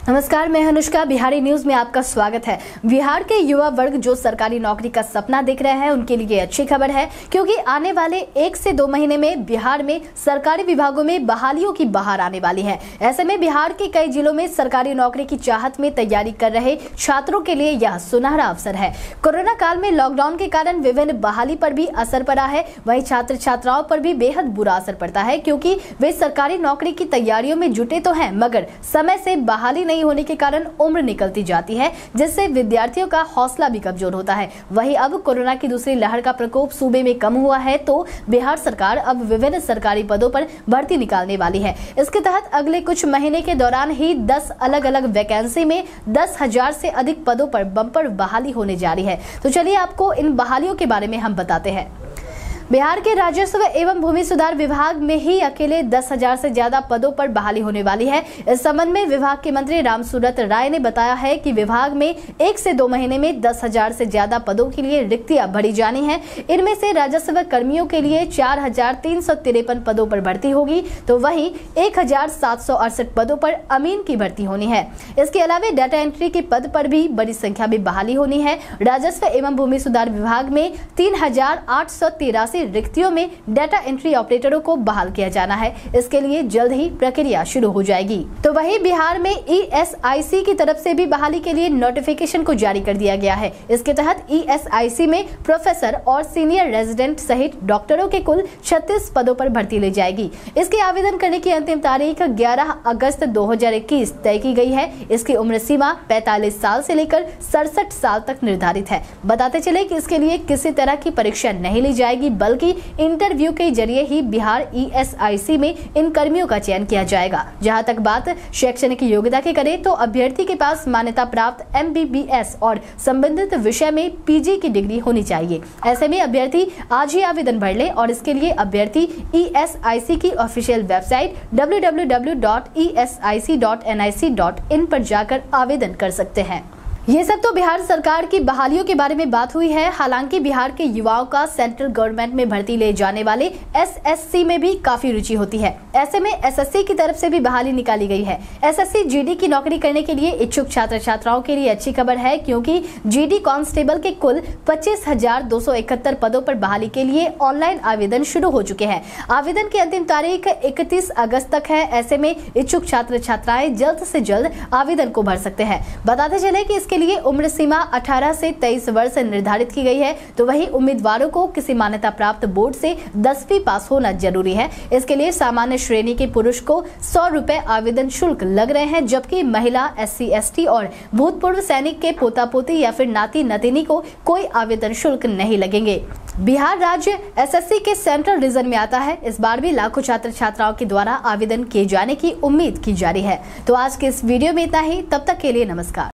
नमस्कार, मैं अनुष्का। बिहारी न्यूज में आपका स्वागत है। बिहार के युवा वर्ग जो सरकारी नौकरी का सपना देख रहे हैं उनके लिए अच्छी खबर है, क्योंकि आने वाले 1 से 2 महीने में बिहार में सरकारी विभागों में बहालियों की बहार आने वाली है। ऐसे में बिहार के कई जिलों में सरकारी नौकरी की चाहत में तैयारी कर रहे छात्रों के लिए यह सुनहरा अवसर है। कोरोना काल में लॉकडाउन के कारण विभिन्न बहाली पर भी असर पड़ा है, वहीं छात्र छात्राओं पर भी बेहद बुरा असर पड़ता है, क्योंकि वे सरकारी नौकरी की तैयारियों में जुटे तो हैं, मगर समय से बहाली नहीं होने के कारण उम्र निकलती जाती है, जिससे विद्यार्थियों का हौसला भी कमजोर होता है। वहीं अब कोरोना की दूसरी लहर का प्रकोप सूबे में कम हुआ है, तो बिहार सरकार अब विभिन्न सरकारी पदों पर भर्ती निकालने वाली है। इसके तहत अगले कुछ महीने के दौरान ही 10 अलग अलग वैकेंसी में 10,000 से अधिक पदों पर बम्पर बहाली होने जा रही है। तो चलिए आपको इन बहालियों के बारे में हम बताते हैं। बिहार के राजस्व एवं भूमि सुधार विभाग में ही अकेले 10,000 से ज्यादा पदों पर बहाली होने वाली है। इस संबंध में विभाग के मंत्री रामसूरत राय ने बताया है कि विभाग में 1 से 2 महीने में 10,000 से ज्यादा पदों के लिए रिक्तियां भरी जानी है। इनमें से राजस्व कर्मियों के लिए 4,353 पदों पर भर्ती होगी, तो वहीं 1,768 पदों पर अमीन की भर्ती होनी है। इसके अलावा डाटा एंट्री के पद पर भी बड़ी संख्या में बहाली होनी है। राजस्व एवं भूमि सुधार विभाग में 3,883 रिक्तियों में डाटा एंट्री ऑपरेटरों को बहाल किया जाना है। इसके लिए जल्द ही प्रक्रिया शुरू हो जाएगी। तो वहीं बिहार में ESIC की तरफ से भी बहाली के लिए नोटिफिकेशन को जारी कर दिया गया है। इसके तहत ESIC में प्रोफेसर और सीनियर रेजिडेंट सहित डॉक्टरों के कुल 36 पदों पर भर्ती ली जाएगी। इसके आवेदन करने की अंतिम तारीख 11 अगस्त 2021 तय की गई है। इसकी उम्र सीमा 45 साल से लेकर 67 साल तक निर्धारित है। बताते चले कि इसके लिए किसी तरह की परीक्षा नहीं ली जाएगी, बल्कि इंटरव्यू के जरिए ही बिहार ESIC में इन कर्मियों का चयन किया जाएगा। जहां तक बात शैक्षणिक योग्यता की करें तो अभ्यर्थी के पास मान्यता प्राप्त MBBS और संबंधित विषय में PG की डिग्री होनी चाहिए। ऐसे में अभ्यर्थी आज ही आवेदन भर ले और इसके लिए अभ्यर्थी ESIC की ऑफिशियल वेबसाइट www.esic.nic.in पर जाकर आवेदन कर सकते हैं। ये सब तो बिहार सरकार की बहालियों के बारे में बात हुई है। हालांकि बिहार के युवाओं का सेंट्रल गवर्नमेंट में भर्ती ले जाने वाले SSC में भी काफी रुचि होती है। ऐसे में SSC की तरफ से भी बहाली निकाली गई है। SSC GD की नौकरी करने के लिए इच्छुक छात्र छात्राओं के लिए अच्छी खबर है, क्योंकि GD कांस्टेबल के कुल 25,271 पदों पर बहाली के लिए ऑनलाइन आवेदन शुरू हो चुके हैं। आवेदन की अंतिम तारीख 31 अगस्त तक है। ऐसे में इच्छुक छात्र छात्राएं जल्द से जल्द आवेदन को भर सकते हैं। बताते चले कि इसके लिए उम्र सीमा 18 से 23 वर्ष निर्धारित की गई है। तो वहीं उम्मीदवारों को किसी मान्यता प्राप्त बोर्ड से 10वीं पास होना जरूरी है। इसके लिए सामान्य श्रेणी के पुरुष को 100 रुपए आवेदन शुल्क लग रहे हैं, जबकि महिला, SC ST और भूतपूर्व सैनिक के पोता पोती या फिर नाती नतीनी को कोई आवेदन शुल्क नहीं लगेंगे। बिहार राज्य SSC के सेंट्रल रीजन में आता है। इस बार भी लाखों छात्र छात्राओं के द्वारा आवेदन किए जाने की उम्मीद की जा रही है। तो आज के इस वीडियो में इतना ही। तब तक के लिए नमस्कार।